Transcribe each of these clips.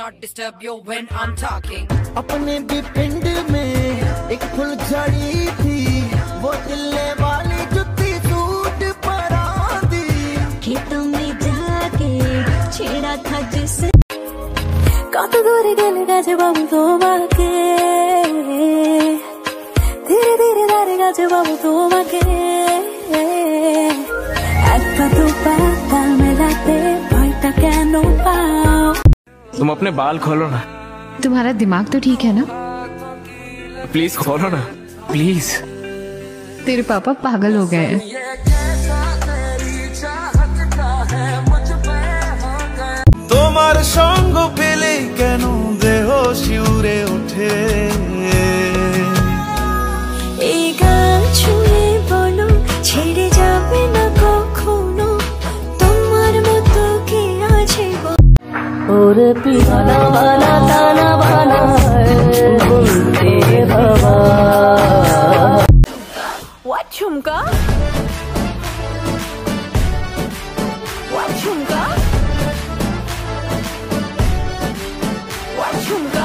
not disturb you when I'm talking. अपने भी पिंड में एक फुलझड़ी थी, वो दिल्ले वाली जुत्ती सूट परा दी। खेतों में जाके छेड़ा था जिस कत दूर गल गज बाबू तो बाके धीरे धीरे दारे गज बाबू तो बाके तुम अपने बाल खोलो ना। तुम्हारा दिमाग तो ठीक है ना? प्लीज खोलो ना, प्लीज। तेरे पापा पागल हो गए हैं। তোমার সঙ্গ পেলে কেন দেহ শিউরে ওঠে, এই গান শুনে বলো ছেড়ে যাবে না কখনো, তোমার মতো কে আছে ওরে পিয়ানা वाला ताना वाला बोलते हवा। What झुमका? What झुमका? What झुमका?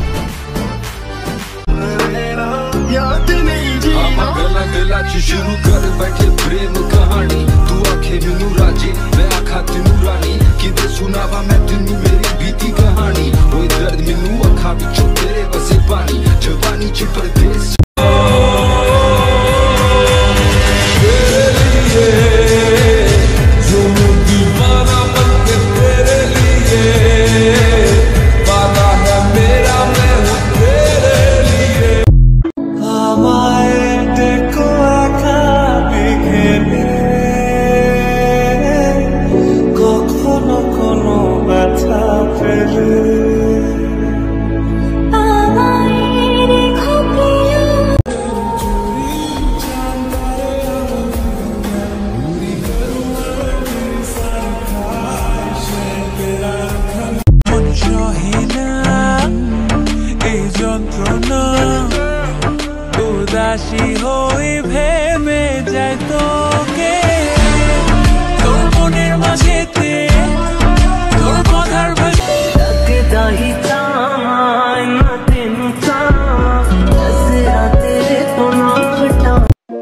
याद नहीं जी गला गला शुरू कर बैठे प्रेम कहानी, तू आखे मैनू राजे मैं आखा तेनू रानी, किदे सुनावा मैं तेनू मेरी बीती कहानी, ओए दर्द मैनू अखा विचों तेरे बसे पानी, जवानी च परदेस উদাসী হয়ে ভেবে যায় তোকে, তোর মনের মাঝেতে তোর কথার ভাষা लगदा ही चाय ना तेनू चा नजरा तेरे तो ना हटा।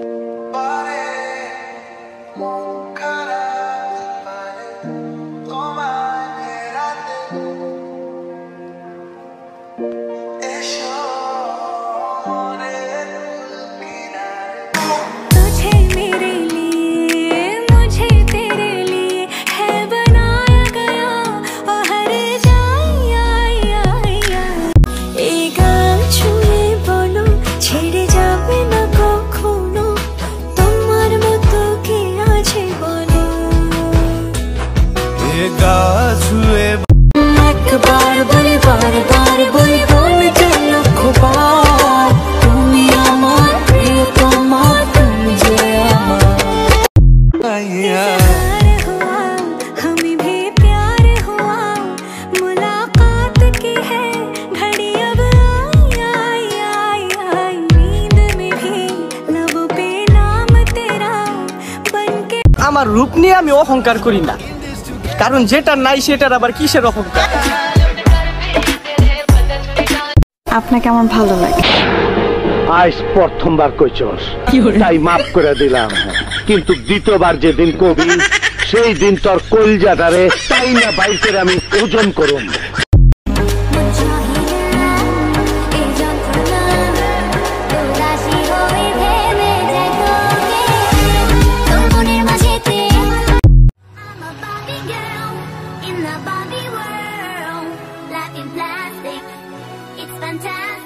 तुझे मेरे लिए मुझे तेरे लिए है बनाया गया और हर जाया एक गान छुए बोलो ছেড়ে যাবে না কখনো, তোমার মতো কে আছে বলো। ये गाछ हुए একবার বলে বারবার বলবো না চলো খুবার, তুমি আমার প্রিয়তমা তুমি যে আমার। प्यार हुआ हमें भी प्यार हुआ, मुलाकात की है घड़ी अब आई आई आई, नींद में भी लबों पे नाम तेरा बनके। আমার রূপ নিয়ে আমি অহংকার করি না, কারণ যেটা নাই সেটার আবার কিসের অহংকার। আপনাকে আমার ভালো লাগে। আজ প্রথমবার কইছস তাই মাফ করে দিলাম, কিন্তু দ্বিতীয়বার যেদিন কবি সেই দিন তোর কলজাটারে তাই না বাইর করে আমি ওজন করুম। It's fantastic.